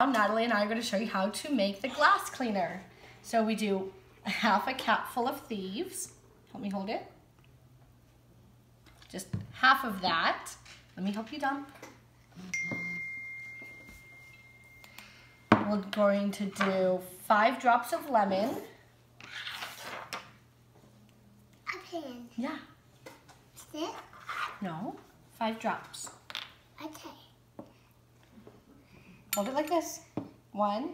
Natalie and I are going to show you how to make the glass cleaner. So we do half a cap full of thieves. Help me hold it. Just half of that. Let me help you dump. We're going to do 5 drops of lemon. A pen. Yeah. Stick? No, 5 drops. Okay. Hold it like this. 1,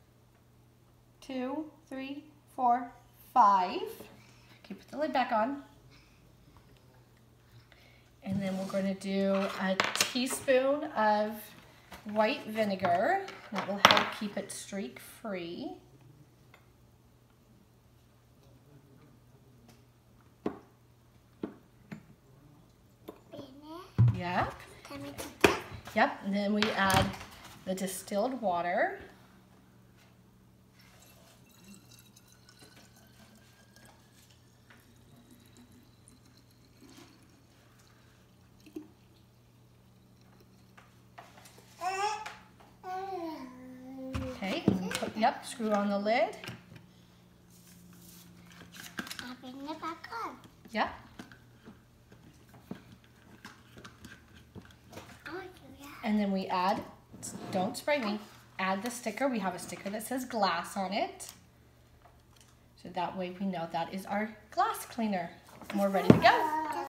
2, 3, 4, 5. Okay, put the lid back on. And then we're going to do a teaspoon of white vinegar. That will help keep it streak free. Yep. Can we put that? Yep, and then we add the distilled water. Okay, and put, yep, screw on the lid. I'll bring it back on. Yep. And then we add, don't spray me, add the sticker. We have a sticker that says glass on it. So that way we know that is our glass cleaner. And we're ready to go.